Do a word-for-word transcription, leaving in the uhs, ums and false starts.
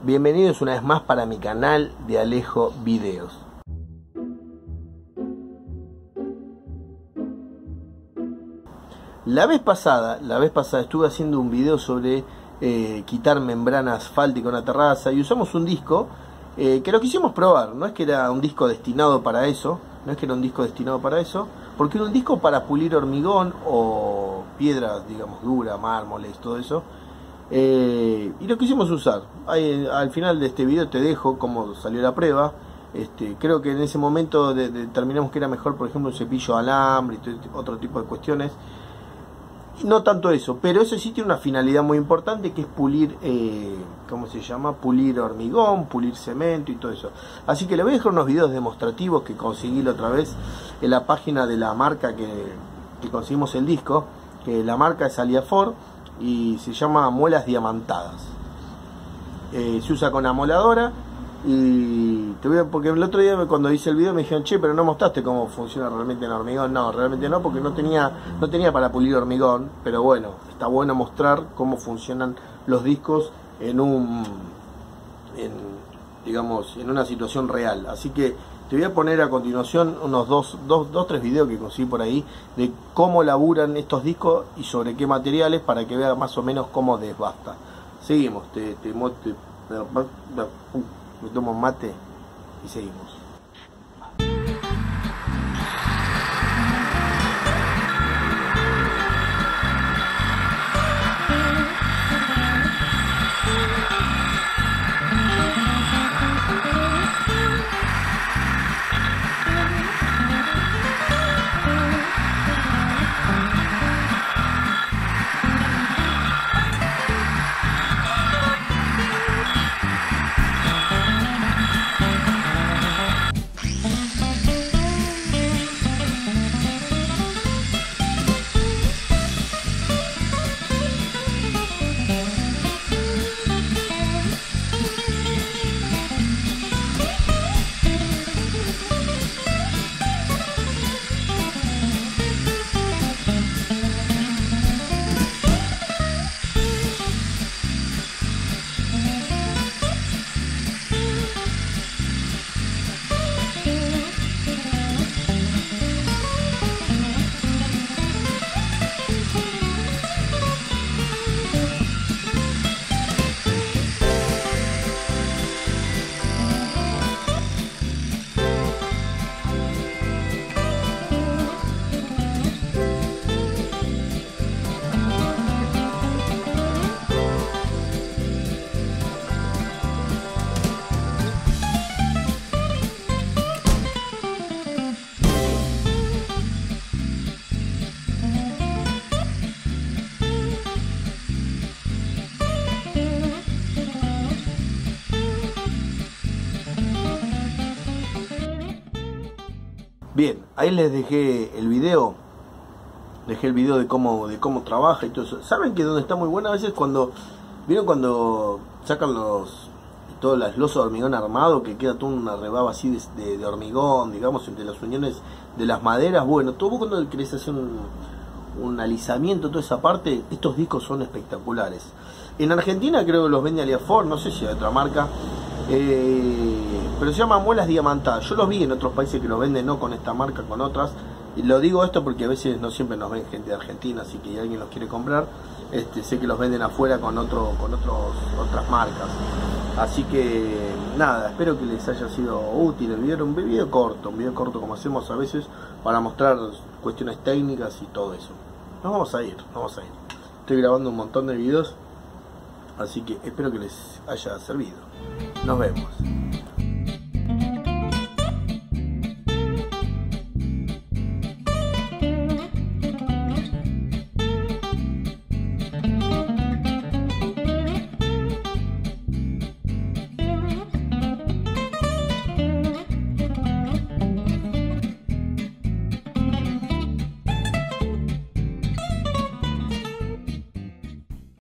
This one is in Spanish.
Bienvenidos una vez más para mi canal de Alejo Videos. La vez pasada, la vez pasada estuve haciendo un video sobre eh, quitar membrana asfáltica en una terraza y usamos un disco eh, que lo quisimos probar. No es que era un disco destinado para eso, no es que era un disco destinado para eso, porque era un disco para pulir hormigón o piedras, digamos, duras, mármoles, todo eso. Eh, y lo quisimos usar. Ahí, al final de este video te dejo cómo salió la prueba. Este, creo que en ese momento de, de, determinamos que era mejor, por ejemplo, un cepillo de alambre y otro tipo de cuestiones. Y no tanto eso, pero eso sí tiene una finalidad muy importante, que es pulir, eh, ¿cómo se llama? Pulir hormigón, pulir cemento y todo eso. Así que le voy a dejar unos videos demostrativos que conseguí la otra vez en la página de la marca que, que conseguimos el disco, que la marca es Aliafor y se llama muelas diamantadas. Eh, se usa con amoladora. Y te voy a, porque el otro día cuando hice el video me dijeron, che, pero no mostraste cómo funciona realmente en hormigón. No, realmente no, porque no tenía no tenía para pulir hormigón. Pero bueno, está bueno mostrar cómo funcionan los discos en un en, digamos, en una situación real. Así que te voy a poner a continuación unos dos, dos, dos, tres videos que conseguí por ahí de cómo laburan estos discos y sobre qué materiales, para que veas más o menos cómo desbasta. Seguimos, te, te, te, te me tomo un mate y seguimos. Bien, ahí les dejé el video, dejé el video de cómo de cómo trabaja y todo eso. Saben que donde está muy bueno a veces cuando, ¿vieron cuando sacan los todas las losas de hormigón armado, que queda toda una rebaba así de, de, de hormigón, digamos, entre las uniones de las maderas? Bueno, todo cuando querés hacer un, un alisamiento, toda esa parte, estos discos son espectaculares. En Argentina creo que los vende Aliafor, no sé si hay otra marca. Eh, pero se llaman muelas diamantadas. Yo los vi en otros países que los venden, no con esta marca, con otras. Y lo digo esto porque a veces no siempre nos ven gente de Argentina, así que si alguien los quiere comprar, este, sé que los venden afuera con otro, con otros, otras marcas. Así que nada, espero que les haya sido útil el video. Un video corto, un video corto como hacemos a veces para mostrar cuestiones técnicas y todo eso. Nos vamos a ir, nos vamos a ir. Estoy grabando un montón de videos, así que espero que les haya servido. Nos vemos.